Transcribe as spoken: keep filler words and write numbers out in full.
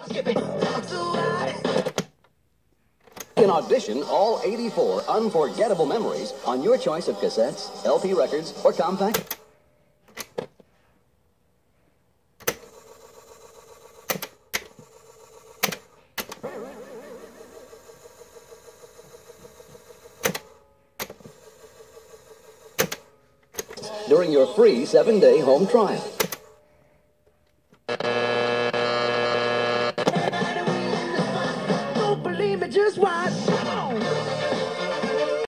can audition all eighty-four unforgettable memories on your choice of cassettes, L P records, or compact. During your free seven-day home trial. Don't believe me, just watch.